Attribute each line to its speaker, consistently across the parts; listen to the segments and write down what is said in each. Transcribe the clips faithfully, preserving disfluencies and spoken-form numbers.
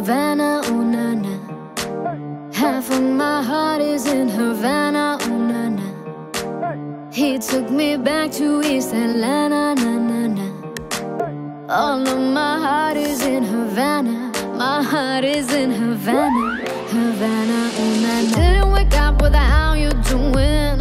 Speaker 1: Havana, oh na na. Half of my heart is in Havana, oh na na. He took me back to East Atlanta, na na na. All of my heart is in Havana. My heart is in Havana, Havana, oh na na. Didn't wake up with a how you doing.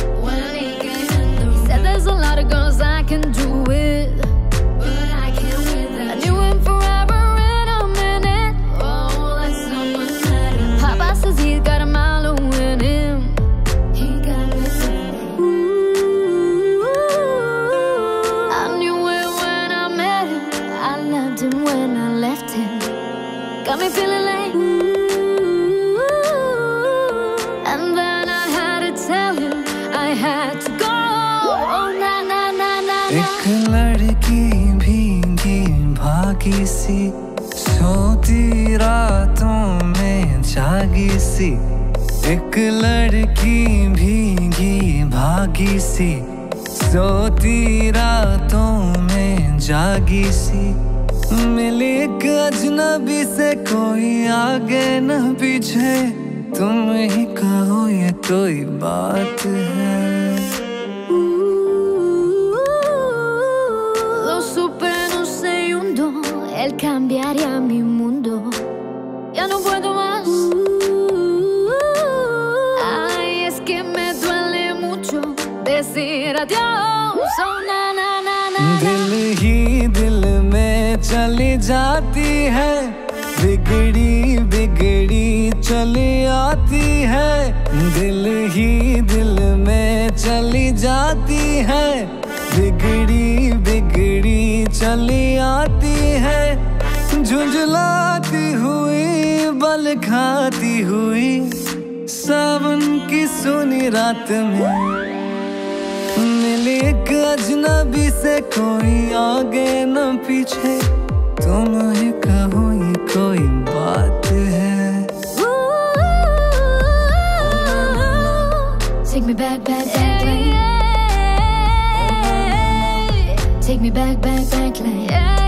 Speaker 1: He said there's a lot of girls I can do it, but I can't win that. I knew him forever in a minute. Oh, that's so much better. Papa says he's got a mile to win him. He got me thinking. Ooh, I knew it when I met him. I loved him when I left him. Got me feeling like ooh, and then I had to tell him I had to go. Oh na na na na na.
Speaker 2: एक लड़की भीगी भागी सी, सोती रातों में जागी सी. एक लड़की भीगी भागी सी, सोती रातों में जागी सी. मिली एक अजनबी से, कोई आगे न पीछे. तुम ही कहो ये कोई बात है.
Speaker 1: Lo supe, no sé, hundo. Él cambiaría mi mundo. Ya no puedo más. Ay, es que me duele mucho decir adiós. Oh na na na na.
Speaker 2: दिल ही दिल में चली जाती है, बिगड़ी बिगड़ी चली आती है. दिल ही दिल में चली जाती है, बिगड़ी बिगड़ी चली आती है. झुंझलाती हुई बल खाती हुई, सावन की सोनी रात में मिली एक अजनबी से, कोई आगे न पीछे. तुम ही कहो ये कोई बात है.
Speaker 1: Take me back, back, back lane. Take me back, back, back lane.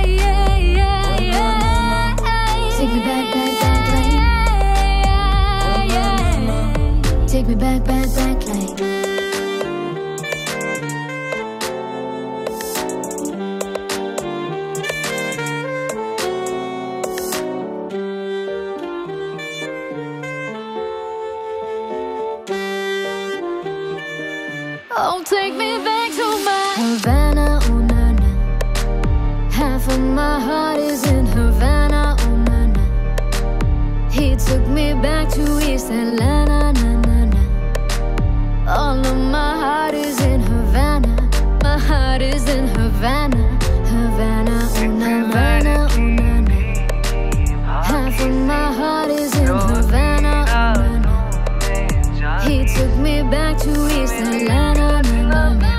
Speaker 1: Take me back, back, back lane. Take me back, back, back lane. Oh, take me back to my Havana, oh na na. Half of my heart is in Havana, oh na na. He took me back to East Atlanta, na na na. All of my heart is in Havana. My heart is in Havana, Havana, oh na Havana, oh na na. Half of my heart is in Havana, oh na na. He took me back to East Atlanta, na na na.